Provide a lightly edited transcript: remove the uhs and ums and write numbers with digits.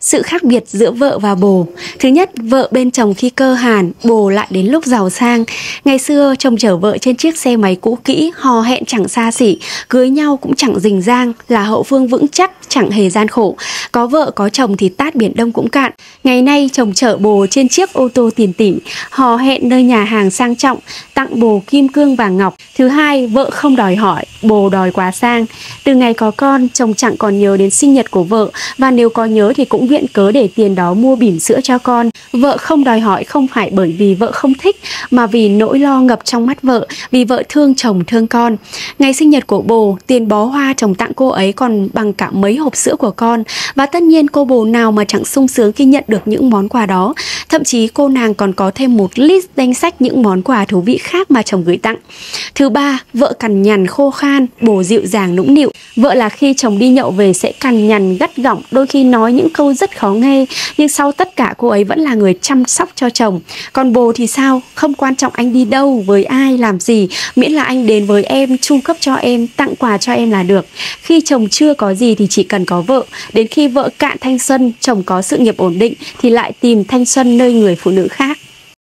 Sự khác biệt giữa vợ và bồ. Thứ nhất, vợ bên chồng khi cơ hàn, bồ lại đến lúc giàu sang. Ngày xưa chồng chở vợ trên chiếc xe máy cũ kỹ, hò hẹn chẳng xa xỉ, cưới nhau cũng chẳng rình rang, là hậu phương vững chắc, chẳng hề gian khổ. Có vợ có chồng thì tát biển Đông cũng cạn. Ngày nay chồng chở bồ trên chiếc ô tô tiền tỷ, hò hẹn nơi nhà hàng sang trọng, tặng bồ kim cương vàng ngọc. Thứ hai, vợ không đòi hỏi, bồ đòi quá sang. Từ ngày có con, chồng chẳng còn nhớ đến sinh nhật của vợ, và nếu có nhớ thì cũng viện cớ để tiền đó mua bỉm sữa cho con. Vợ không đòi hỏi không phải bởi vì vợ không thích, mà vì nỗi lo ngập trong mắt vợ, vì vợ thương chồng thương con. Ngày sinh nhật của bồ, tiền bó hoa chồng tặng cô ấy còn bằng cả mấy hộp sữa của con. Và tất nhiên cô bồ nào mà chẳng sung sướng khi nhận được những món quà đó. Thậm chí cô nàng còn có thêm một list danh sách những món quà thú vị khác mà chồng gửi tặng. Thứ ba, vợ cằn nhằn khô khan, bồ dịu dàng nũng nịu. Vợ là khi chồng đi nhậu về sẽ cằn nhằn gắt gỏng, đôi khi nói những câu rất khó nghe, nhưng sau tất cả cô ấy vẫn là người chăm sóc cho chồng. Còn bồ thì sao? Không quan trọng anh đi đâu, với ai, làm gì, miễn là anh đến với em, chu cấp cho em, tặng quà cho em là được. Khi chồng chưa có gì thì chỉ cần có vợ. Đến khi vợ cạn thanh xuân, chồng có sự nghiệp ổn định thì lại tìm thanh xuân nơi người phụ nữ khác.